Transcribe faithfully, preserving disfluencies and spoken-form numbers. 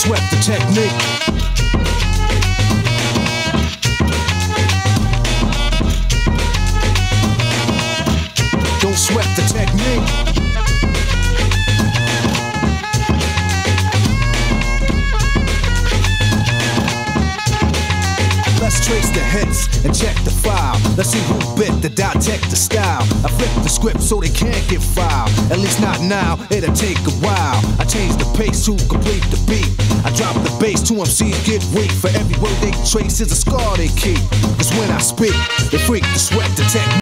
sweat the technique. Don't sweat the technique. Let's trace the hits and check the file. Let's see who bit the dissect the style. I flip the script so they can't get filed. At least not now, it'll take a while. I change the pace to complete the beat. I drop the bass, two M Cs get weak. For every word they trace is a scar they keep. Cause when I speak, they freak the sweat the technique.